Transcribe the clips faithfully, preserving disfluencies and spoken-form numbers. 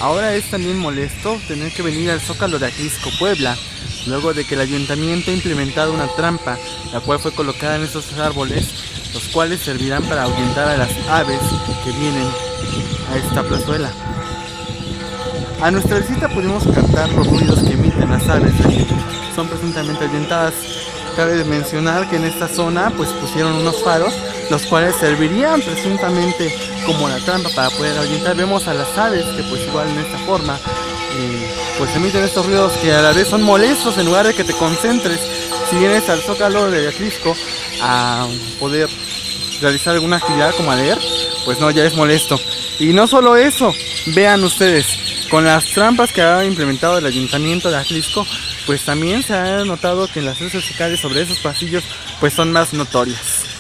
Ahora es también molesto tener que venir al Zócalo de Atlisco, Puebla, luego de que el ayuntamiento ha implementado una trampa, la cual fue colocada en estos árboles, los cuales servirán para ahuyentar a las aves que vienen a esta plazuela. A nuestra visita pudimos captar los ruidos que emiten las aves, que son presuntamente ahuyentadas. Cabe mencionar que en esta zona pues pusieron unos faros, los cuales servirían presuntamente como la trampa para poder ahuyentar. Vemos a las aves que pues igual en esta forma eh, pues emiten estos ruidos que a la vez son molestos. En lugar de que te concentres si vienes al Zócalo de Atlisco a poder realizar alguna actividad como a leer, pues no, ya es molesto. Y no solo eso, vean ustedes, con las trampas que ha implementado el ayuntamiento de Atlisco, pues también se ha notado que las luces que caen sobre esos pasillos pues son más notorias.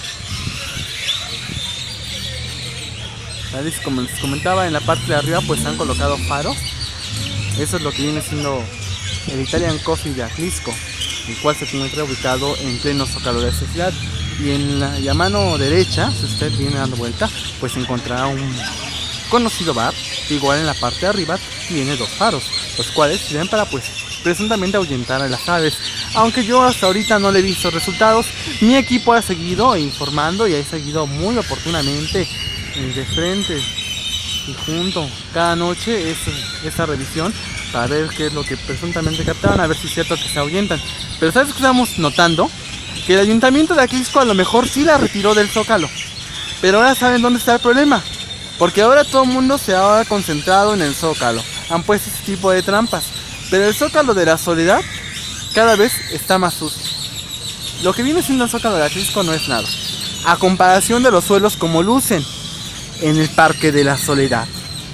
¿Vale? Como les comentaba, en la parte de arriba pues han colocado faros. Eso es lo que viene siendo el Italian Coffee de Atlisco, el cual se encuentra ubicado en pleno Zócalo de esta ciudad. Y en la y a mano derecha, si usted viene dando vuelta, pues encontrará un conocido bar, que igual en la parte de arriba tiene dos faros, los cuales sirven para pues presuntamente ahuyentar a las aves. Aunque yo hasta ahorita no le he visto resultados, mi equipo ha seguido informando y ha seguido muy oportunamente de frente y junto cada noche esta, esta revisión para ver qué es lo que presuntamente captaban, a ver si es cierto que se ahuyentan. Pero ¿sabes qué estamos notando? Que el ayuntamiento de Atlisco a lo mejor sí la retiró del Zócalo, pero ahora saben dónde está el problema, porque ahora todo el mundo se ha concentrado en el Zócalo, han puesto este tipo de trampas, pero el Zócalo de la Soledad cada vez está más sucio. Lo que viene siendo el Zócalo de Atlisco no es nada, a comparación de los suelos como lucen en el Parque de la Soledad.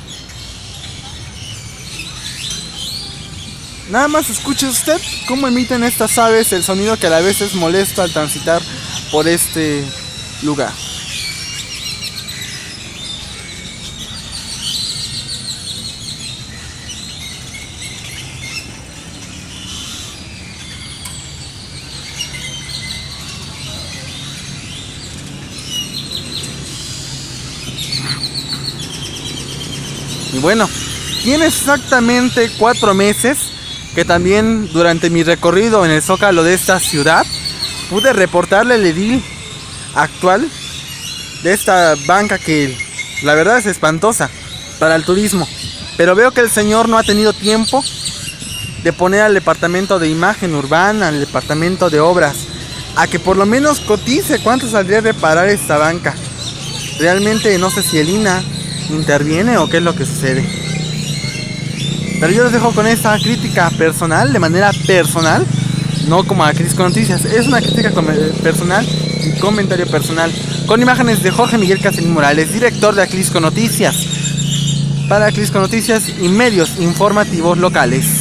Nada más escuche usted cómo emiten estas aves el sonido que a la vez es molesto al transitar por este lugar. Y bueno, tiene exactamente cuatro meses que también durante mi recorrido en el Zócalo de esta ciudad pude reportarle al edil actual de esta banca que la verdad es espantosa para el turismo, pero veo que el señor no ha tenido tiempo de poner al departamento de imagen urbana, al departamento de obras, a que por lo menos cotice cuánto saldría reparar esta banca. Realmente no sé si el I N A interviene o qué es lo que sucede. Pero yo les dejo con esta crítica personal, de manera personal, no como a Atlisco Noticias. Es una crítica personal y comentario personal, con imágenes de Jorge Miguel Castellín Morales, director de Atlisco Noticias, para Atlisco Noticias y medios informativos locales.